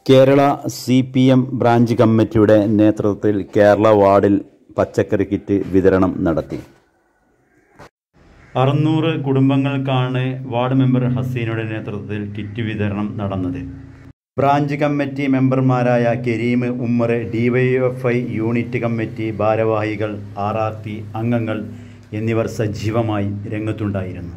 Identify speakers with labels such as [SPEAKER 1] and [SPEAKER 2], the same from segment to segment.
[SPEAKER 1] Kerala CPM branch കമ്മിറ്റിയുടെ നേതൃത്വത്തിൽ കേരള വാർഡിൽ പച്ചക്കറി കിറ്റ് വിതരണം നടത്തി. 600 കുടുംബങ്ങൾക്കാണ് വാർഡ് മെമ്പർ ഹസീനയുടെ നേതൃത്വത്തിൽ കിറ്റ് വിതരണം നടന്നത്. ബ്രാഞ്ച് കമ്മിറ്റി മെമ്പർമാരായ Kareem, Ummer, DYFI unit committee ഭാരവാഹികൾ, RRT അംഗങ്ങൾ എന്നിവർ സജീവമായി രംഗത്തുണ്ടായിരുന്നു.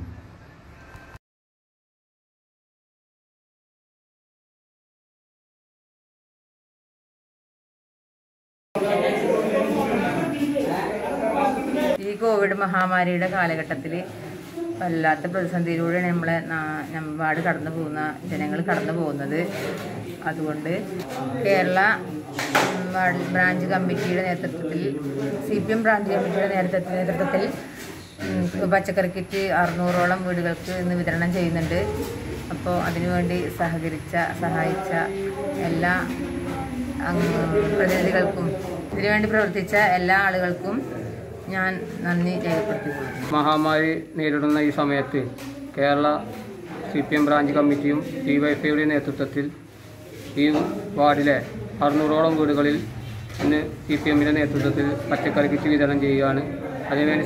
[SPEAKER 2] ഈ കോവിഡ് മഹാമാരിയുടെ കാലഘട്ടത്തിൽ വല്ലാത്ത പ്രതിസന്ധിയിലൂടെ വാർഡ് കടന്നു പോകുന്ന ജനങ്ങൾ കടന്നു പോകുന്നത്. അതുകൊണ്ട് കേരള ബ്രാഞ്ച് കമ്മിറ്റിയുടെ നേതൃത്വത്തിൽ CPM ബ്രാഞ്ച് കമ്മിറ്റിയുടെ നേതൃത്വത്തിൽ പച്ചക്കറി കിറ്റ് 600ഓളം വീടുകൾക്ക് ഇന്ന് വിതരണം ചെയ്യുന്നുണ്ട്. അപ്പോൾ അതിനുവേണ്ടി സഹായിച്ച എല്ലാ പ്രതിനിധികൾക്കും ഇതിനുവേണ്ടി പ്രവർത്തിച്ച എല്ലാ ആളുകൾക്കും ഞാൻ നന്ദി രേഖപ്പെടുത്തുന്നു.
[SPEAKER 3] മഹാമാരി നേരിടുന്ന ഈ സമയത്ത് കേരള CPM ബ്രാഞ്ച് കമ്മിറ്റിയും DYFIയുടെ നേതൃത്വത്തിൽ ഈ വാർഡിലെ 600ഓളം വീടുകളിൽ ഇന്ന് CPMൻ്റെ നേതൃത്വത്തിൽ പച്ചക്കറി കിറ്റ് വിതരണം ചെയ്യുകയാണ്. അതിനുവേണ്ടി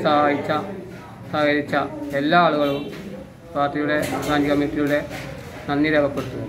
[SPEAKER 3] സഹകരിച്ച എല്ലാ ആളുകളും പാർട്ടിയുടെ ബ്രാഞ്ച് കമ്മിറ്റിയുടെ നന്ദി രേഖപ്പെടുത്തുന്നു.